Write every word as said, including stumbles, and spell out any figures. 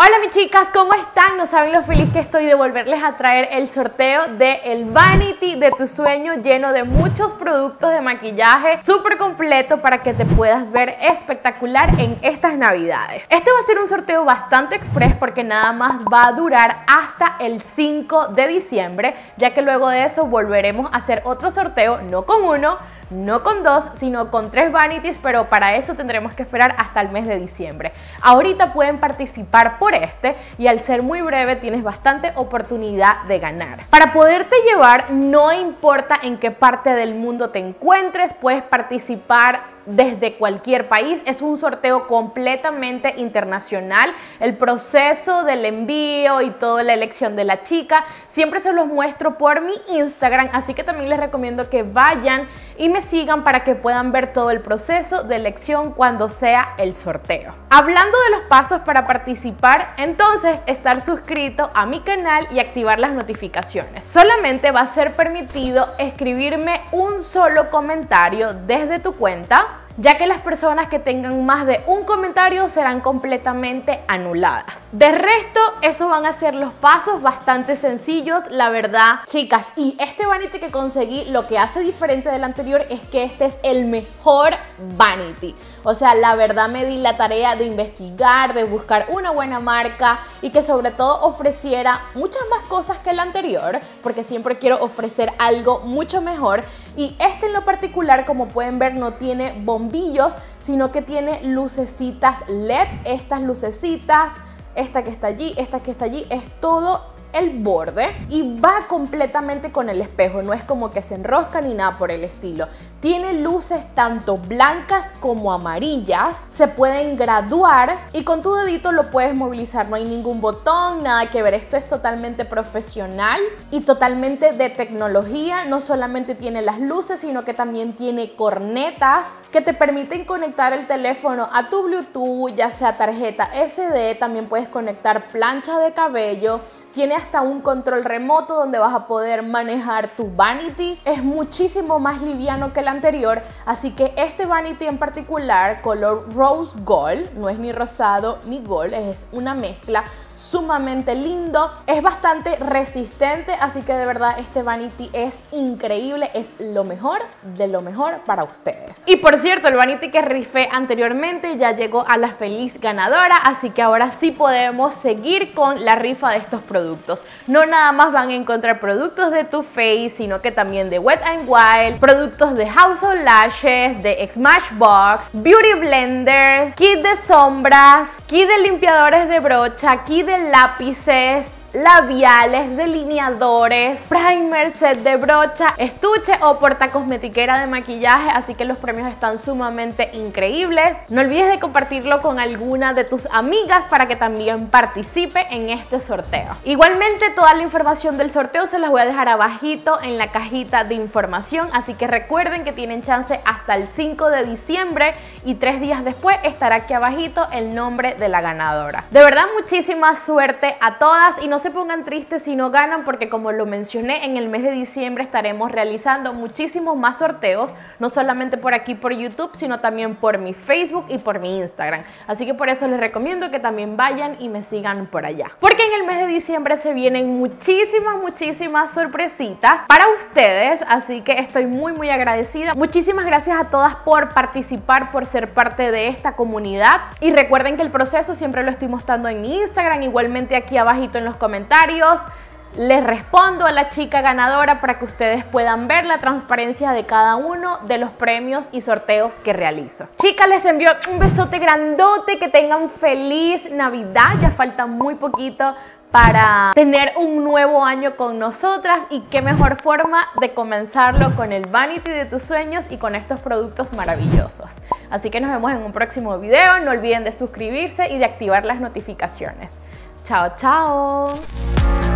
Hola mis chicas, ¿cómo están? No saben lo feliz que estoy de volverles a traer el sorteo de el Vanity de tu sueño, lleno de muchos productos de maquillaje súper completo para que te puedas ver espectacular en estas navidades. Este va a ser un sorteo bastante express porque nada más va a durar hasta el cinco de diciembre, ya que luego de eso volveremos a hacer otro sorteo, no con uno, no con dos, sino con tres vanities, pero para eso tendremos que esperar hasta el mes de diciembre. Ahorita pueden participar por este y al ser muy breve tienes bastante oportunidad de ganar. Para poderte llevar, no importa en qué parte del mundo te encuentres, puedes participar desde cualquier país. Es un sorteo completamente internacional. El proceso del envío y toda la elección de la chica siempre se los muestro por mi Instagram, así que también les recomiendo que vayan y me sigan para que puedan ver todo el proceso de elección cuando sea el sorteo. Hablando de los pasos para participar, entonces estar suscrito a mi canal y activar las notificaciones. Solamente va a ser permitido escribirme un solo comentario desde tu cuenta, ya que las personas que tengan más de un comentario serán completamente anuladas. De resto, esos van a ser los pasos bastante sencillos, la verdad, chicas. Y este vanity que conseguí, lo que hace diferente del anterior es que este es el mejor vanity. O sea, la verdad me di la tarea de investigar, de buscar una buena marca y que sobre todo ofreciera muchas más cosas que el anterior, porque siempre quiero ofrecer algo mucho mejor. Y este en lo particular, como pueden ver, no tiene bombillos, sino que tiene lucecitas L E D. Estas lucecitas, esta que está allí, esta que está allí, es todo el borde y va completamente con el espejo, no es como que se enrosca ni nada por el estilo. Tiene luces tanto blancas como amarillas, se pueden graduar y con tu dedito lo puedes movilizar, no hay ningún botón, nada que ver. Esto es totalmente profesional y totalmente de tecnología. No solamente tiene las luces, sino que también tiene cornetas que te permiten conectar el teléfono a tu Bluetooth, ya sea tarjeta ese de, también puedes conectar plancha de cabello. Tiene hasta un control remoto donde vas a poder manejar tu vanity. Es muchísimo más liviano que el anterior, así que este vanity en particular, color rose gold, no es ni rosado ni gold, es una mezcla, sumamente lindo, es bastante resistente, así que de verdad este vanity es increíble, es lo mejor de lo mejor para ustedes. Y por cierto, el vanity que rifé anteriormente ya llegó a la feliz ganadora, así que ahora sí podemos seguir con la rifa de estos productos. No nada más van a encontrar productos de Too Faced, sino que también de Wet n Wild, productos de House of Lashes, de Smashbox, Beauty Blender, kit de sombras, kit de limpiadores de brocha, kit de lápices, labiales, delineadores, primer, set de brocha, estuche o portacosmetiquera de maquillaje, así que los premios están sumamente increíbles. No olvides de compartirlo con alguna de tus amigas para que también participe en este sorteo. Igualmente toda la información del sorteo se las voy a dejar abajito en la cajita de información, así que recuerden que tienen chance hasta el cinco de diciembre y tres días después estará aquí abajito el nombre de la ganadora. De verdad, muchísima suerte a todas y no se pongan tristes si no ganan, porque como lo mencioné, en el mes de diciembre estaremos realizando muchísimos más sorteos, no solamente por aquí por YouTube, sino también por mi Facebook y por mi Instagram, así que por eso les recomiendo que también vayan y me sigan por allá, porque en el mes de diciembre se vienen muchísimas, muchísimas sorpresitas para ustedes, así que estoy muy, muy agradecida. Muchísimas gracias a todas por participar, por ser parte de esta comunidad y recuerden que el proceso siempre lo estoy mostrando en mi Instagram, igualmente aquí abajito en los comentarios comentarios les respondo a la chica ganadora para que ustedes puedan ver la transparencia de cada uno de los premios y sorteos que realizo. Chicas, les envío un besote grandote, que tengan feliz Navidad, ya falta muy poquito para tener un nuevo año con nosotras y qué mejor forma de comenzarlo con el vanity de tus sueños y con estos productos maravillosos. Así que nos vemos en un próximo video, no olviden de suscribirse y de activar las notificaciones. Chao, chao.